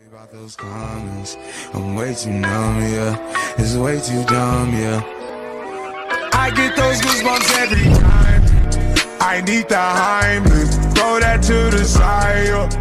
About those comments, I'm way too numb, yeah. It's way too dumb, yeah. I get those goosebumps every time. I need the Heimlich, throw that to the side, yeah.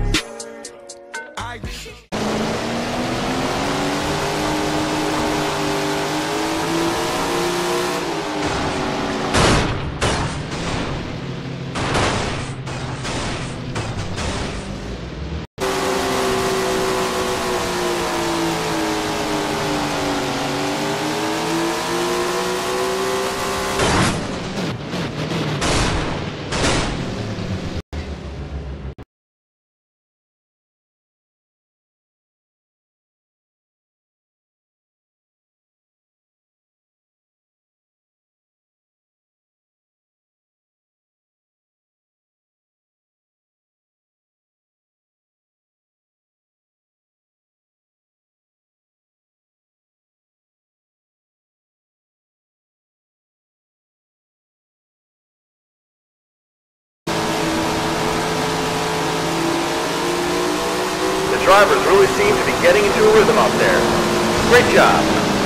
The drivers really seem to be getting into a rhythm up there. Great job.